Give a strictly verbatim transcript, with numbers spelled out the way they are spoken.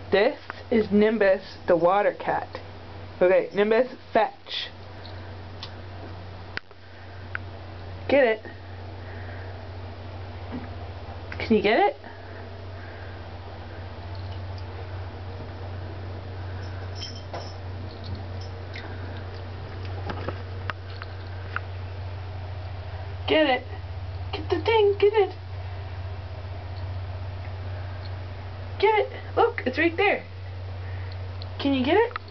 This is Nimbus the water cat. Okay, Nimbus, fetch. Get it. Can you get it? Get it. Get the thing, get it. Get it. Look, it's right there. Can you get it?